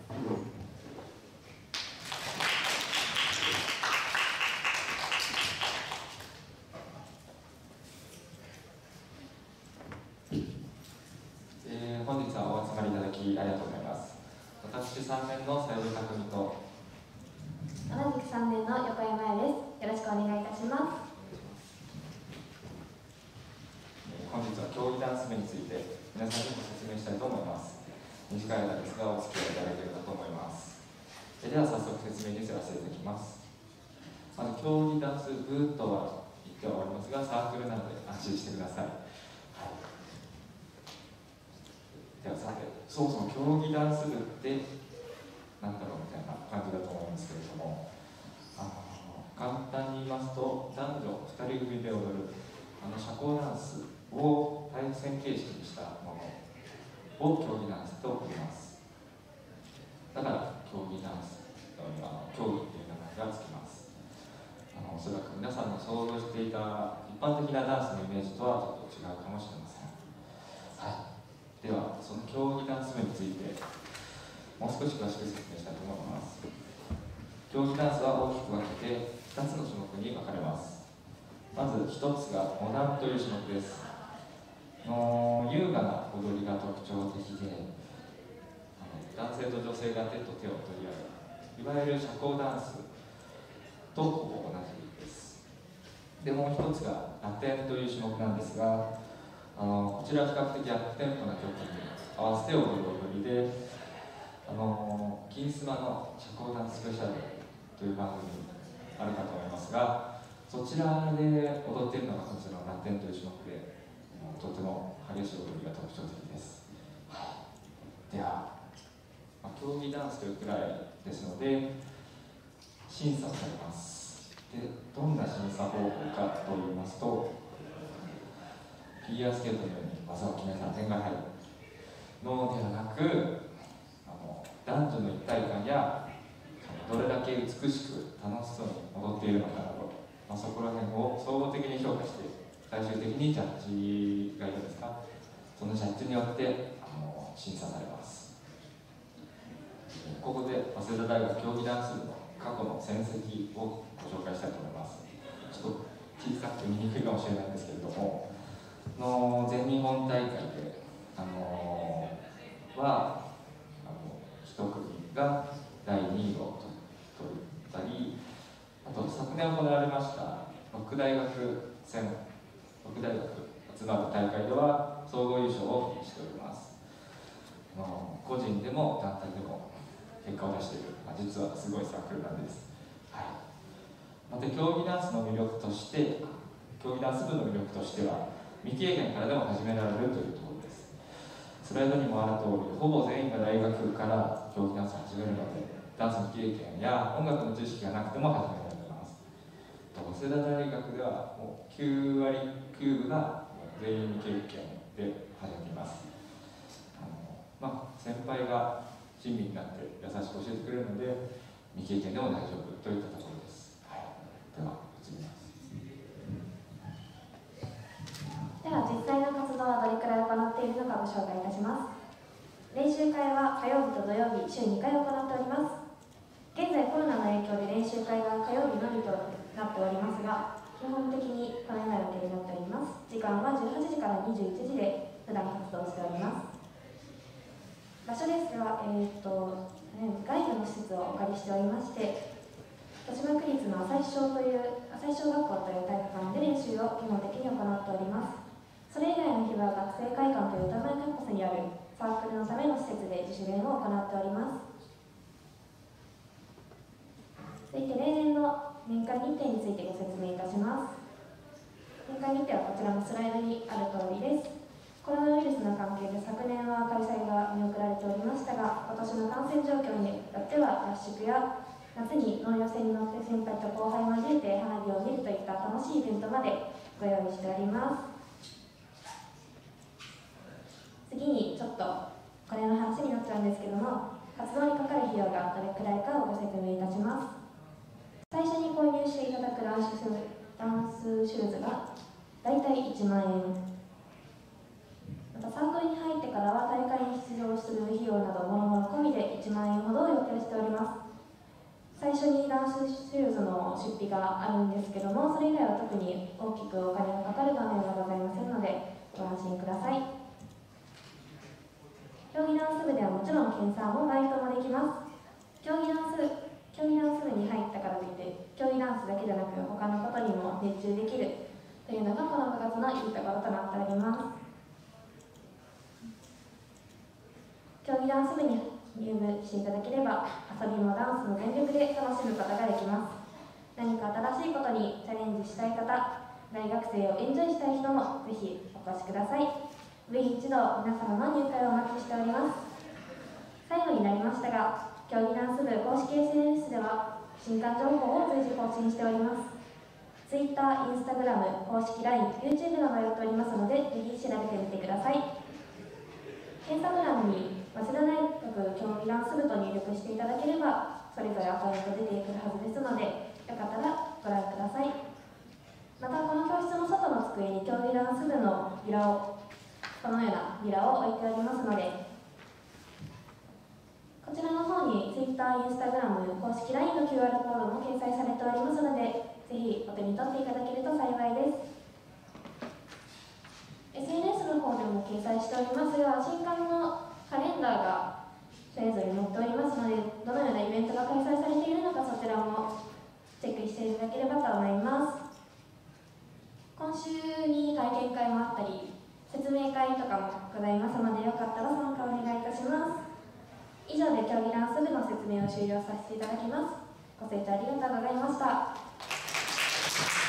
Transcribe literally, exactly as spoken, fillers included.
えー、本日はお集まりいただきありがとうございます。私さんねんのさよりたくみと同じくさんねんの横山愛です。よろしくお願いいたします。 本日は競技ダンス部について皆さんにご説明したいと思います。短い間ですがお付き合いいただければと思います。では早速説明に移らせていただきます。まず競技ダンス部とは言ってはおりますが、サークルなので安心してください。はい、ではさて、そもそも競技ダンス部って何だろうみたいな感じだと思うんですけれども、あの簡単に言いますと、男女ふたり組で踊るあの社交ダンスを対戦形式にしたものを競技ダンスと言います。だから競技ダンスには競技っていう名前がつきます。あのおそらく皆さんの想像していた一般的なダンスのイメージとはちょっと違うかもしれません。はい、ではその競技ダンス部についてもう少し詳しく説明したいと思います。競技ダンスは大きく分けてふたつの種目に分かれます。まずひとつがモダンという種目です。の優雅な踊りが特徴的で、あの男性と女性が手と手を取り合う、いわゆる社交ダンスとほぼ同じです。でもう一つがラテンという種目なんですが、あのこちらは比較的アップテンポな曲に合わせて踊る踊りで、あの金スマの社交ダンススペシャルという番組あるかと思いますが、そちらで踊っているのがこちらのラテンという種目で、とても激しい踊りが特徴的です。はい、では、まあ、競技ダンスというくらいですので審査をされます。で、どんな審査方法かといいますと、フィギュアスケートのように技を決めたら点が入るのではなく、あの男女の一体感やどれだけ美しく楽しそうに踊っているのかなど、まあ、そこら辺を総合的に評価して最終的にジャッジがいるんですか、そのジャッジによってあの審査されます。ここで早稲田大学競技ダンス部の過去の戦績をご紹介したいと思います。ちょっと小さくて見にくいかもしれないんですけれども、の全日本大会で、あのー、はあの一組がだいにいを取ったり、あと昨年行われましたろく大学戦、ろく大学集まる大会では総合優勝をしております。あの個人でも団体でも結果を出している、まあ、実はすごいサークルなんです。はい、また競技ダンスの魅力として競技ダンス部の魅力としては未経験からでも始められるというところです。スライドにもある通り、ほぼ全員が大学から競技ダンスを始めるので、ダンス未経験や音楽の知識がなくても始められます。早稲田大学ではもうきゅうわりきゅうぶが全員未経験で始めます。あの、まあ、先輩が親身になって優しく教えてくれるので未経験でも大丈夫といったところです。はい、では移ります。 では実際の活動はどれくらい行っているのかご紹介いたします。練習会は火曜日と土曜日週にかい行っております。現在コロナの影響で練習会が火曜日のみとなっておりますが、基本的にこのような予定になっております。時間はじゅうはちじからにじゅういちじで普段活動しております。場所ですが、えー、っと外部の施設をお借りしておりまして、豊島区立の朝日小という朝日小学校という体育館で練習を基本的に行っております。それ以外の日は学生会館という多摩キャンパスにあるサークルのための施設で自主練を行っております。続いて例年の年間日程についてご説明いたします。年間日程はこちらのスライドにある通りです。コロナウイルスの関係で昨年は開催が見送られておりましたが、今年の感染状況によっては合宿や夏に農業船に乗って先輩と後輩を交えて花火を見るといった楽しいイベントまでご用意しております。次にちょっとこれの話になっちゃうんですけども、活動にかかる費用がどれくらいかをご説明いたします。最初に購入していただくダンスシューズがだいたいいちまんえん、またサークルに入ってからは大会に出場する費用などもろもろ込みでいちまんえんほどシューズの出費があるんですけども、それ以外は特に大きくお金がかかる場面はございませんのでご安心ください。競技ダンス部ではもちろん検査もバイトもできます。競技ダンス競技ダンス部に入ったからといって競技ダンスだけでなく他のことにも熱中できるというのがこの部活のいいところとなっております。競技ダンス部に入部していただければ遊びもダンスも全力で楽しむことができます。何か新しいことにチャレンジしたい方、大学生をエンジョイしたい人もぜひお越しください。部員一同皆様の入会をお待ちしております。最後になりましたが、競技ダンス部公式 エスエヌエス では新刊情報を随時更新しております。Twitter、Instagram、公式 ライン、YouTube などやっておりますので、ぜひ調べてみてください。検索欄に早稲田大学競技ダンス部と入力していただければ、それぞれアカウント出てくるはずですので、よかったらご覧ください。また、この教室の外の机に競技ダンス部のビラを、このようなビラを置いておりますので、こちらの方に Twitter、Instagram、公式 ライン の キューアール コードも掲載されておりますので、ぜひお手に取っていただけると幸いです。エスエヌエス の方でも掲載しておりますが、新刊のカレンダーがそれぞれ載っておりますので、どのようなイベントが開催されているのか、そちらもチェックしていただければと思います。今週に体験会もあったり、説明会とかもございますので、よかったら参加お願いいたします。以上で競技ダンス部の説明を終了させていただきます。ご清聴ありがとうございました。